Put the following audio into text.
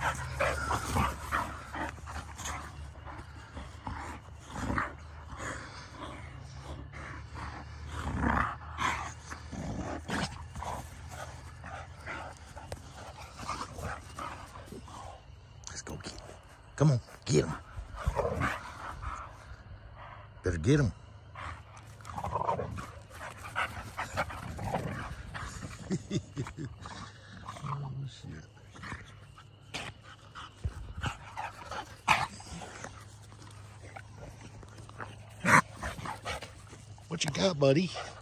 Let's go get him. Come on, get him. Better get him. Oh, shit. What you got, buddy?